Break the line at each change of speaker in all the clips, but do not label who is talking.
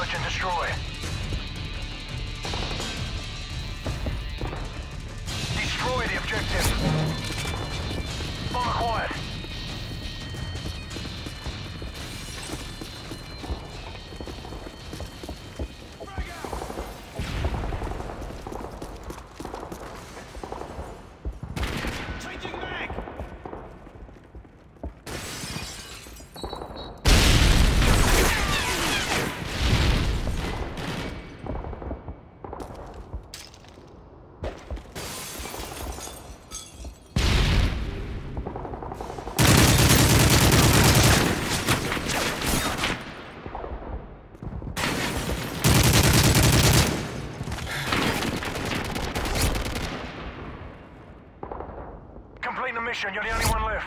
Search and destroy. Destroy the objective. Bomb acquired. Complete the mission, you're the only one left.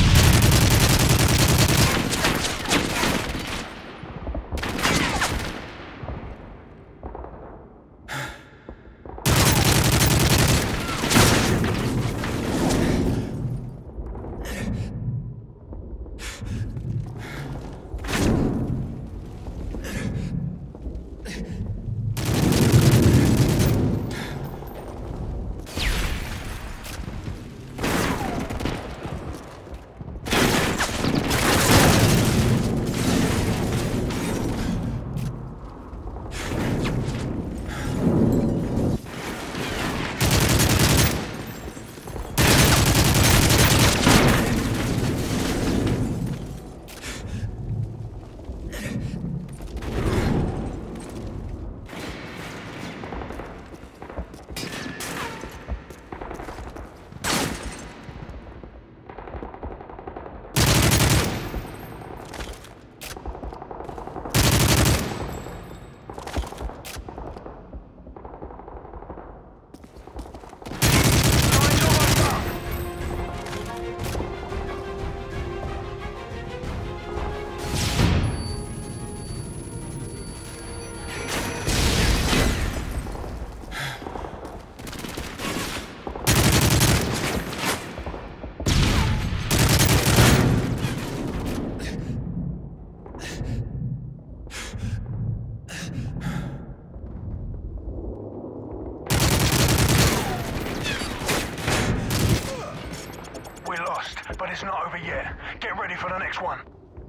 But it's not over yet. Get ready for the next one.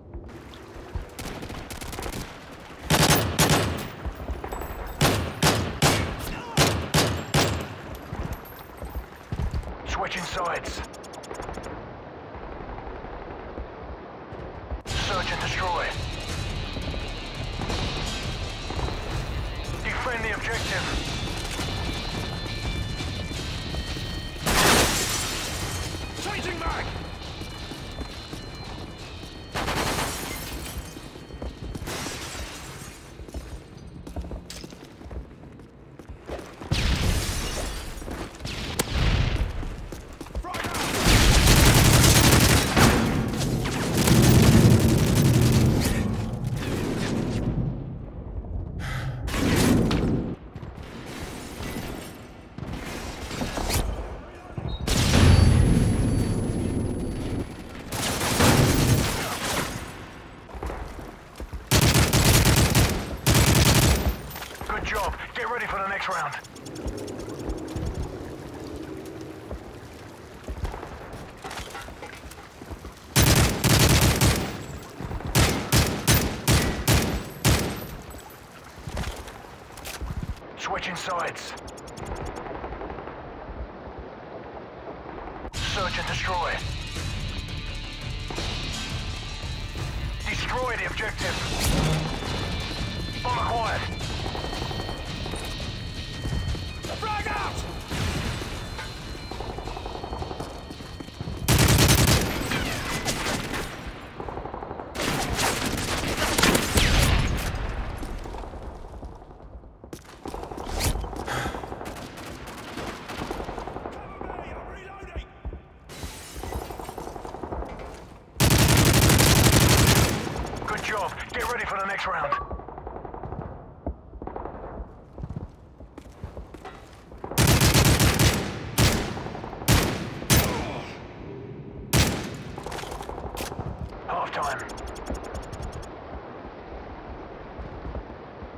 Switching sides. Search and destroy. Defend the objective. Changing back! Job. Get ready for the next round. Switching sides. Search and destroy. Destroy the objective. Bomb acquired. Frag out! Good job. Get ready for the next round. Half time.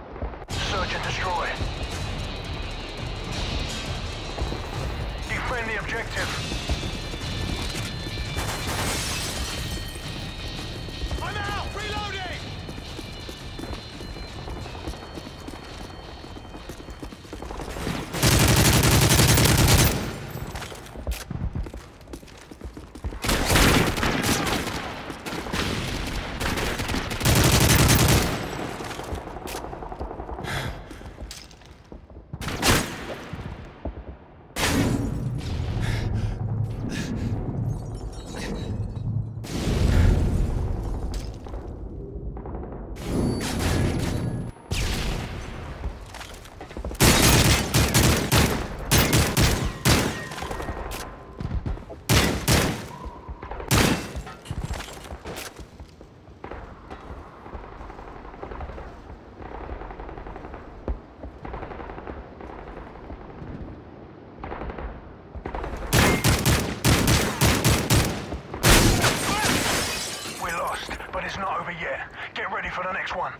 but it's not over yet. Get ready for the next one.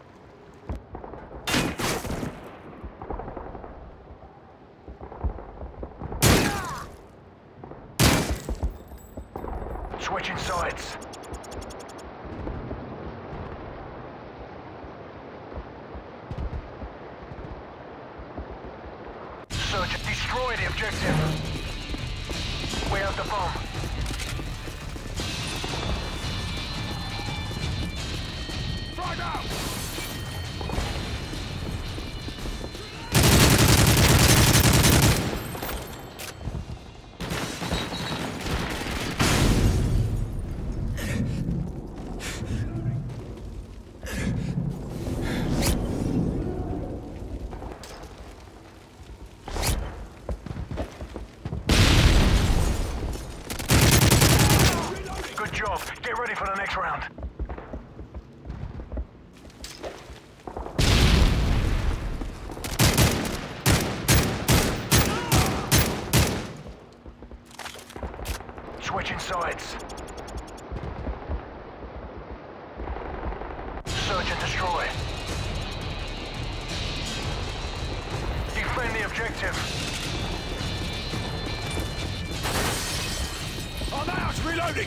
Switching sides. Search and destroy the objective. We have the bomb. Frag out! Good job. Get ready for the next round. Switching sides. Search and destroy. Defend the objective. I'm out! Reloading!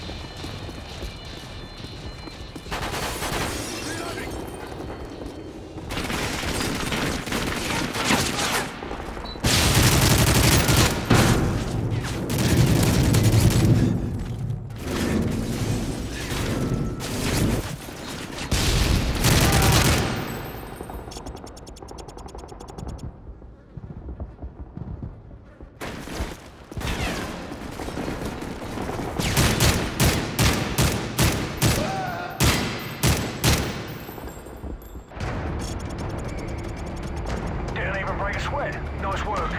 Break a sweat. Nice work.